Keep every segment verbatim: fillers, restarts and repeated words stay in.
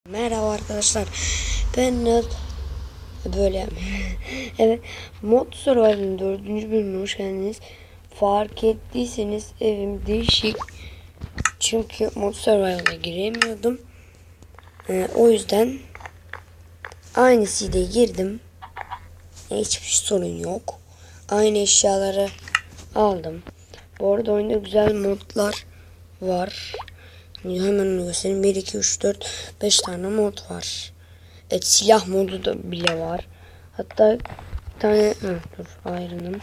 Merhaba arkadaşlar. Ben Nat. Böyle evet, Mod Survival'ın dördüncü bölümüne hoş geldiniz. Fark ettiyseniz evim değişik. Çünkü Mod Survival'a giremiyordum. Ee, o yüzden aynısıyla girdim. Hiçbir sorun yok. Aynı eşyaları aldım. Bu arada oyunda güzel modlar var. Hemen onu göstereyim. bir, iki, üç, dört, beş tane mod var. Evet, silah modu da bile var. Hatta bir tane ha, dur ayrınım.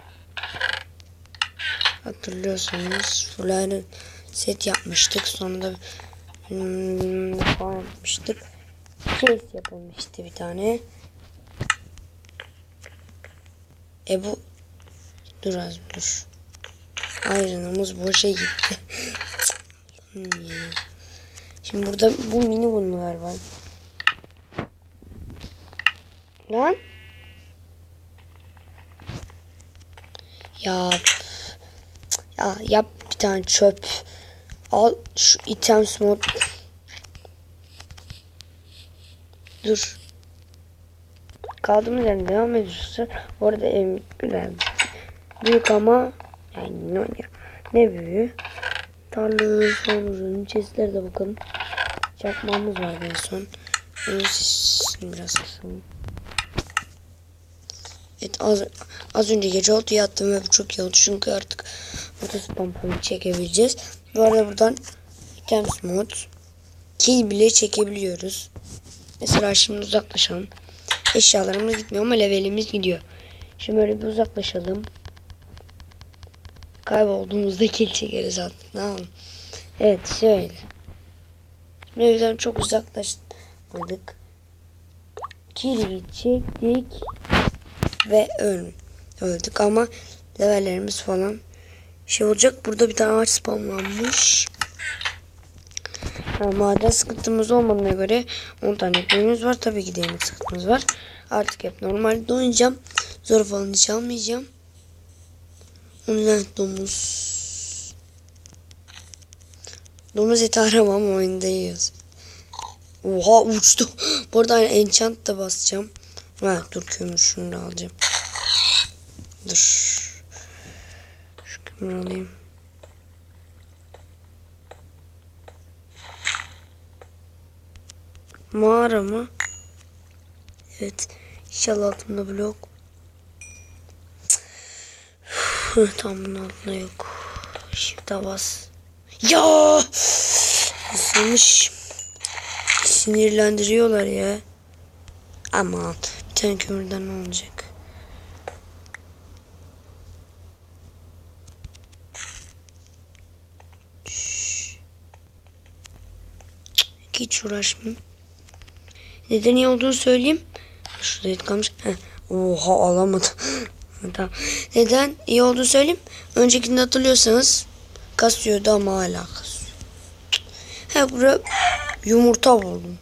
Hatırlıyorsanız full iron set yapmıştık. Sonra da hmm, falan yapmıştık. Case yapılmıştı bir tane. E bu dur az dur. Ayrınımız boşa gitti. hmm. Şimdi burada bu mini bunlar var. Lan. Ya. Ya yap bir tane çöp. Al şu items mod. Dur. Kaldığımız yerden devam ediyoruz. Bu arada ev güzel. Büyük ama yani ne, ne büyüğü. Tarla sonrunun chestlere de bakın. Çakmağımız var en son. Biraz kısalım. Evet, az, az önce gece oldu, yattım ve bu çok iyi oldu çünkü artık burada spam point çekebileceğiz. Bu arada buradan items mod kill bile çekebiliyoruz. Mesela şimdi uzaklaşalım. Eşyalarımız gitmiyor ama levelimiz gidiyor. Şimdi böyle bir uzaklaşalım. Kaybolduğumuzda kill çekeriz artık. Ne yapalım? Evet şöyle. Şimdi evden çok uzaklaşmadık. Kill'i çektik. Ve öl öldük ama levellerimiz falan şey olacak. Burada bir tane ağaç spamlanmış. Yani maden sıkıntımız olmadığına göre on tane ekmeğimiz var. Tabii ki de yemek sıkıntımız var. Artık hep normalde oynayacağım. Zor falan hiç almayacağım. O yüzden domuz. Domuz eti aramam, oyunda yiyoruz. Oha uçtu. Bu arada enchant da basacağım. Ha dur, kömür şunu da alacağım. Dur. Şu kömür alayım. Mağara mı? Evet. İnşallah altında blok. Tam bunun altında yok. Shift'e bas. Ya! Isınmış. Sinirlendiriyorlar ya. Aman. Bir tane kömürden ne olacak? Hiç uğraşmayayım. Neden iyi olduğunu söyleyeyim. Şurada et kalmış. Heh. Oha alamadım. Tamam. Neden iyi olduğunu söyleyeyim. Öncekinde hatırlıyorsanız kasıyordu ama hala kasıyor. He buraya yumurta buldum.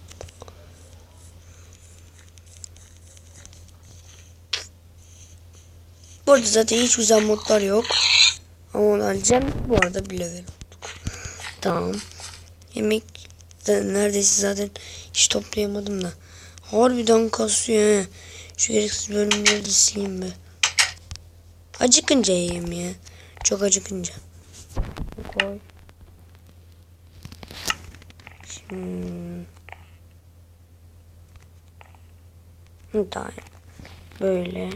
Bu arada zaten hiç güzel modlar yok. Ama onu alacağım. Bu arada bir level olduk. Tamam. Yemek neredeyse zaten hiç toplayamadım da. Harbiden kasıyor he. Şu gereksiz bölümleri de sileyim be. Acıkınca yiyeyim ya. Çok acıkınca. Koy. Şimdi. Daha böyle.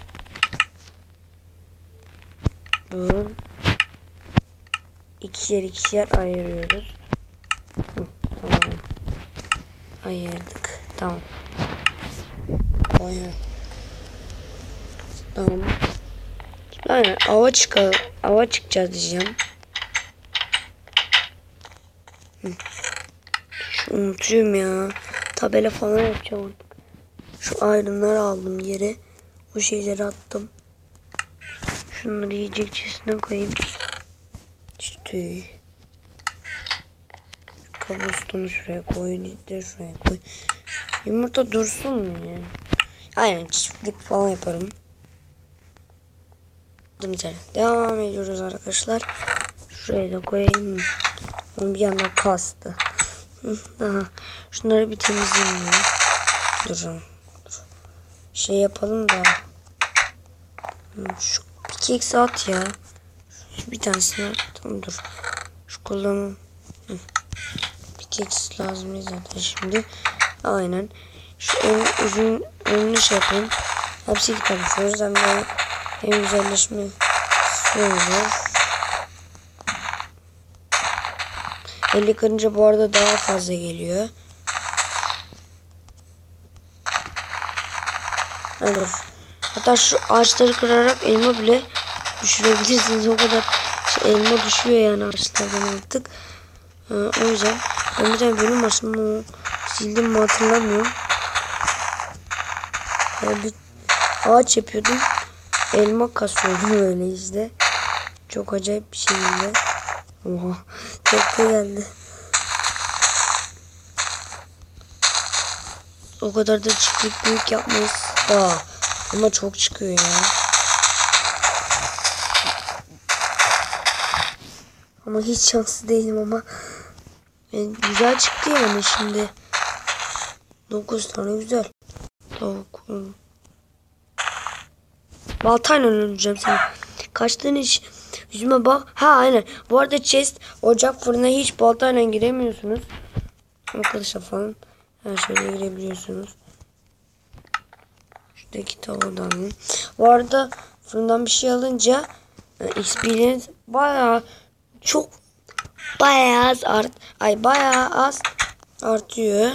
Bu. İkişer ikişer ayırıyoruz. Hı, tamam. Ayırdık. Tamam. Ayır. Tamam. Aynen ava çıkalım. Ava çıkacağız diyeceğim. Hı. Şu unutuyorum ya. Tabela falan yapacağım artık. Şu ayrımları aldım yere. O şeyleri attım. Şunları yiyecekçesine koyayım. İşte. Kabustonu şuraya koy. De şuraya koy. Yumurta dursun mu ya? Aynen çiftlik falan yaparım. Devam ediyoruz arkadaşlar. Şuraya da koyayım. Onu bir yandan kastı. Aha. Şunları bir temizleyelim. Durun. Dur. Şey yapalım da. Şu pickaxe at ya. Bir tanesini tamam dur. Şu kullanım. Pickaxe lazım zaten şimdi. Aynen. Şu ön, uzun önünü şey yapayım. Hepsi yapıyoruz. Hem de hem güzelleşme olur. elli kırınca bu arada daha fazla geliyor. Evet. Hatta şu ağaçları kırarak elma bile düşürebilirsiniz. O kadar şey, elma düşüyor yani ağaçlardan artık. Ee, o yüzden ben bir tane bölüm aslında sildim mi hatırlamıyorum. Yani bir ağaç yapıyordum. Elma kasıyordum öyle işte. Çok acayip bir şekilde. Oha. Tekte geldi. O kadar da çiftlik büyük yapmayız. Aa, ama çok çıkıyor ya. Ama hiç şanslı değilim ama. Yani güzel çıktı yani şimdi. dokuz tane güzel. Tavuk. Baltayla öldüreceğim seni. Kaçtığın hiç yüzüme bak. Ha aynen. Bu arada chest, ocak, fırına hiç baltayla giremiyorsunuz. Arkadaşlar falan. Her şöyle girebiliyorsunuz. Şuradaki tavuğdan. Bu arada fırından bir şey alınca X P'leriniz bayağı çok bayağı az art ay bayağı az artıyor.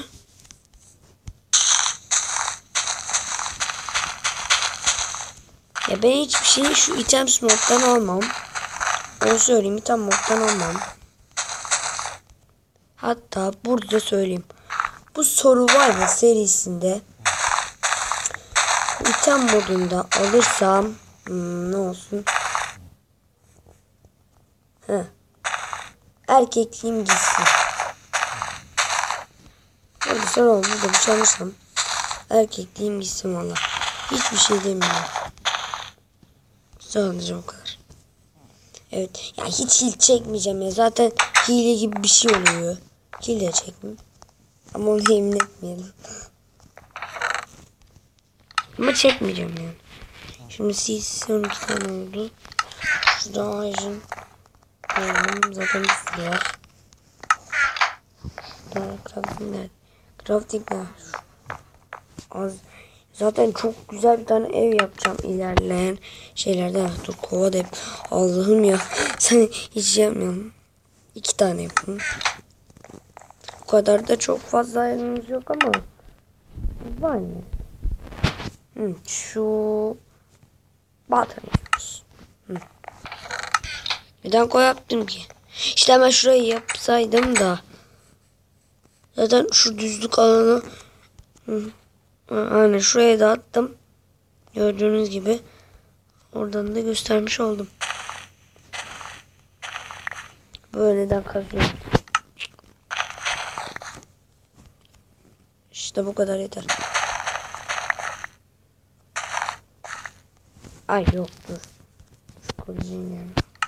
Ya ben hiçbir şeyi şu items moddan almam. Onu söyleyeyim, item moddan almam. Hatta burada söyleyeyim. Bu Survival serisinde item modunda alırsam hmm, ne olsun? Heh. Erkekliğim gitsin. Hadi sonra oldu da bir şey alırsam erkekliğim gitsin valla. Hiçbir şey demiyorum. Sadece o kadar. Evet. Ya hiç hile çekmeyeceğim ya. Zaten hile gibi bir şey oluyor. Hile çekmeyeyim. Ama onu yemin etmeyelim. Ama çekmeyeceğim yani. Şimdi C C on iki tane oldu. Şurada Iron koyalım. Zaten bir sürü var. Daha craftingler. Craftingler. Az. Zaten çok güzel bir tane ev yapacağım ilerleyen şeylerde. Dur kova da hep. Allah'ım ya. Sen hiç yapmıyorum. İki tane yapın. Bu kadar da çok fazla yerimiz yok ama. Var mı? Hı, şu batırıyoruz. Neden koy yaptım ki? İşte hemen şurayı yapsaydım da. Zaten şu düzlük alanı hı, aynen şuraya da attım. Gördüğünüz gibi. Oradan da göstermiş oldum. Böyleden kazıyorum. İşte bu kadar yeter. Ay yok dur. Yani.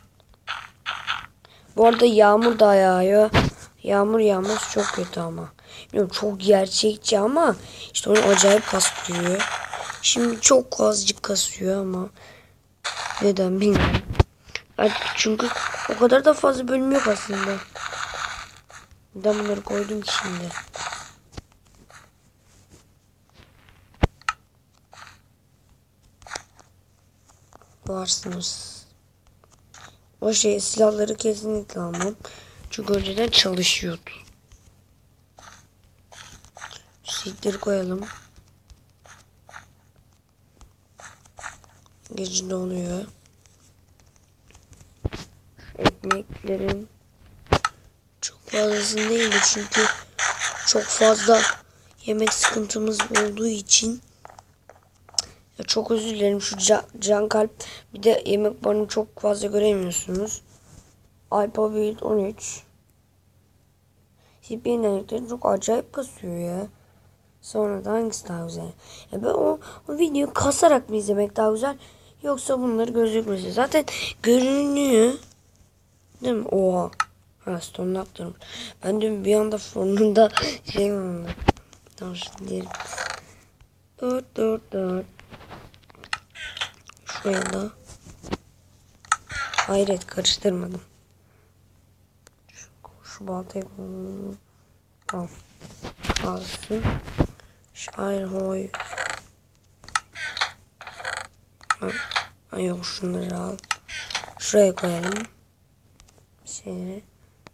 Bu arada yağmur da yağıyor. Yağmur yağması çok kötü ama. Bilmiyorum, çok gerçekçi ama işte onu acayip kasıyor. Şimdi çok azıcık kasıyor ama neden bilmiyorum. Artık çünkü o kadar da fazla bölüm yok aslında. Neden bunları koydum ki şimdi? Varsınız. O şey silahları kesinlikle almam. Çünkü önceden çalışıyordu. Silahları koyalım. Gece donuyor. Ekmeklerin çok fazlasını değildi çünkü çok fazla yemek sıkıntımız olduğu için. Ya çok özür dilerim, şu can, can kalp bir de yemek barını çok fazla göremiyorsunuz. iPad on üç C P U'nun çok acayip kasıyor ya. Sonra da hangisi daha güzel? Ya ben o, o videoyu kasarak mı izlemek daha güzel? Yoksa bunları gözükmesi. Zaten görünüyor. Değil mi? Oha. Ha, stone yaptım. Ben dün bir anda fonunda şey oldu. Tamam şimdi dört dört dört. Şuraya da. Hayret, karıştırmadım. Şu, şu baltayı buldum. Tamam. Kalsın. Şair hoy. Ha, yok, şunları al. Şuraya koyalım. Şeyleri.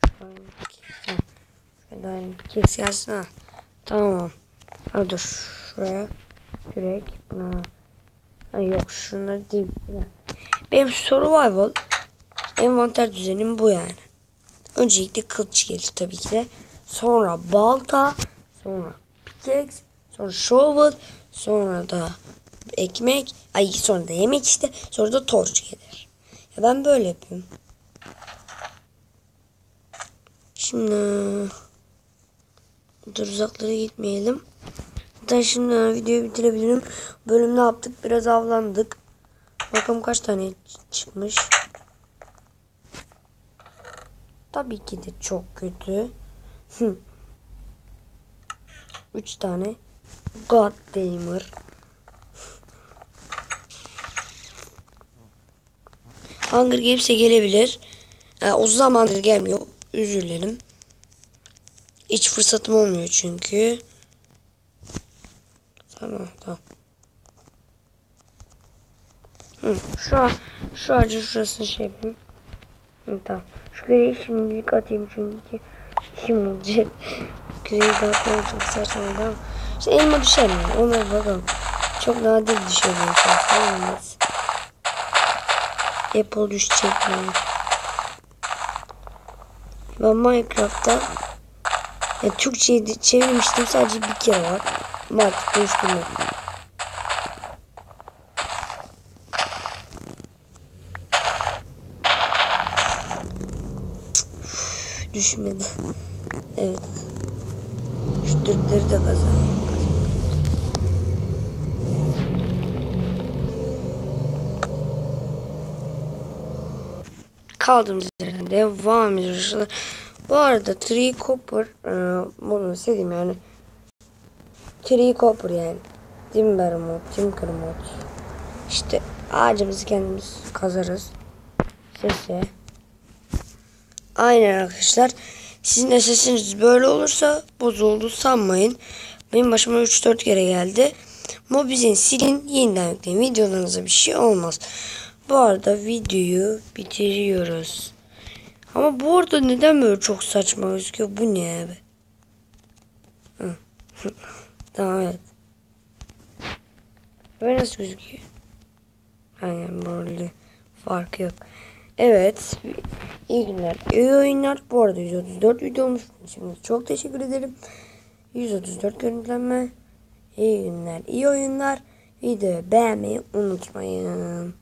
Şöyle kes gelsin ha. Tamam. Ha, dur. Şuraya. Kürek. Buna. Ha, yok, şunları değil. Benim survival envanter düzenim bu yani. Öncelikle kılıç gelir tabii ki de. Sonra balta. Sonra pickaxe. Sonra shovel. Sonra da ekmek. Ay, sonra da yemek işte. Sonra da torç gelir. Ya ben böyle yapıyorum. Şimdi dur, uzaklara gitmeyelim. Hatta şimdi videoyu bitirebilirim. Bölüm ne yaptık? Biraz avlandık. Bakalım kaç tane çıkmış. Tabii ki de çok kötü. Üç tane. God Gamer. Hunger Games'e gelebilir. Yani o zamandır gelmiyor. Özür dilerim. Hiç fırsatım olmuyor çünkü. Tamam tamam. Hı, şu an şu ağacın şurasını şey yapayım. Hı, tamam. Şu küreği şimdilik atayım çünkü şimdi olacak. Küreği dağıtmaya çok saçma ama işte elma düşer mi? Ona bakalım. Çok nadir düşer yani. Apple düşecek mi? Ben Minecraft'ta yani Türkçe'yi çevirmiştim, sadece bir kere var. Ama artık değiştirmedim. Düşmedi. Evet. Şu dörtleri de kazanayım. Kaldığımız yerden devam ediyoruz. Bu arada Tree Copper e, bunu sevdim yani. Tree Copper yani. Timber mod, Tinker mod. İşte ağacımızı kendimiz kazarız. Sese. Aynen arkadaşlar. Sizin sesiniz böyle olursa bozuldu sanmayın. Benim başıma üç dört kere geldi. Mobizin silin, yeniden yükleyin. Videolarınıza bir şey olmaz. Bu arada videoyu bitiriyoruz. Ama bu arada neden böyle çok saçma gözüküyor? Bu ne abi? Tamam, evet. Böyle nasıl gözüküyor? Aynen, böyle farkı yok. Evet. İyi günler. İyi oyunlar. Bu arada yüz otuz dört video olmuş. Şimdi çok teşekkür ederim. yüz otuz dört görüntülenme. İyi günler. İyi oyunlar. Videoyu beğenmeyi unutmayın.